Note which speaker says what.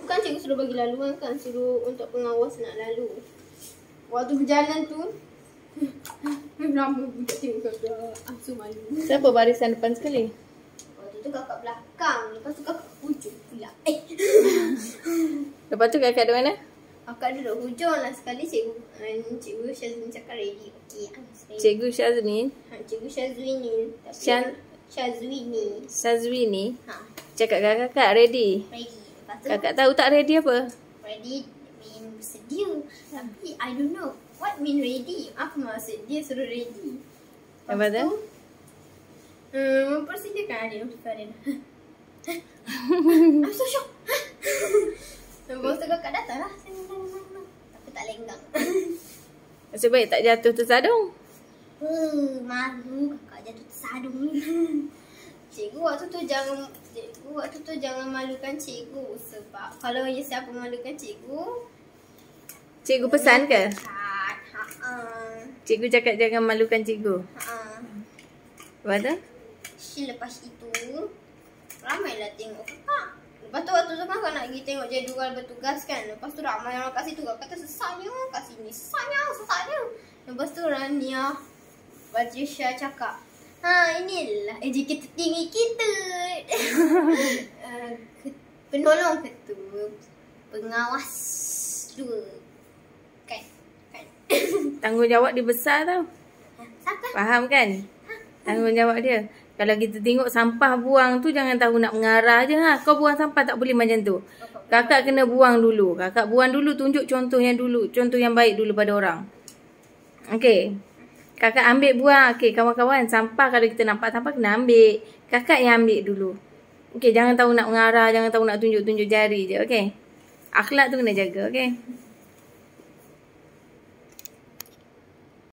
Speaker 1: Bukan cikgu suruh bagi laluan kan, suruh untuk pengawas nak lalu. Waktu berjalan tu lama budak tengok kakak. Aku malu.
Speaker 2: Siapa barisan depan sekali?
Speaker 1: Waktu tu kakak belakang. Lepas tu kakak hujung pula.
Speaker 2: Lepas tu kakak di mana?
Speaker 1: Kakak duduk hujung lah. Sekali cikgu Syazwin cakap ready. Okey.
Speaker 2: Cikgu Syazwin.
Speaker 1: Cikgu Syazwini. Syazwini.
Speaker 2: Syazwini.
Speaker 1: Ha.
Speaker 2: Cakap kakak ready.
Speaker 1: Ready. Lepas tu
Speaker 2: Kakak tahu tak ready apa?
Speaker 1: ready mean bersedia. Tapi I don't know what mean ready. Apa maksud dia suruh ready?
Speaker 2: Lepas tu?
Speaker 1: Mempersediakan adik untuk Farin. I'm so shocked. Lepas tu kakak datang lah. Tapi tak lenggang.
Speaker 2: Nasib baik tak jatuh tersadung.
Speaker 1: Malu kakak jatuh tersadung. Cikgu waktu tu jangan malukan cikgu. Sebab kalau siapa malukan cikgu,
Speaker 2: Cikgu pesan ke?
Speaker 1: Cikgu
Speaker 2: Cikgu cakap jangan malukan cikgu. Lepas tu?
Speaker 1: Lepas itu ramailah tengok kakak. Lepas tu waktu tu kan kakak nak pergi tengok jadual bertugas kan. Lepas tu ramai orang kat situ. Kakak kata sesatnya, kat sini sesatnya. Lepas tu Rania Badrisha cakap, inilah educator tinggi kita. Penolong ketua, pengawas 2. Kan?
Speaker 2: Tanggungjawab dia besar tau.
Speaker 1: Siapa?
Speaker 2: Faham kan? Tanggungjawab dia. Kalau kita tengok sampah buang tu jangan tahu nak mengarah je ha. Kau buang sampah tak boleh macam tu. Kakak kena buang dulu. Kakak buang dulu, tunjuk contoh yang dulu. Contoh yang baik dulu pada orang. Okey. Kakak ambil buang. Okey, kawan-kawan, sampah kalau kita nampak sampah kena ambil. Kakak yang ambil dulu. Okey, jangan tahu nak mengarah, jangan tahu nak tunjuk-tunjuk jari je. Okey. Akhlak tu kena jaga, okey.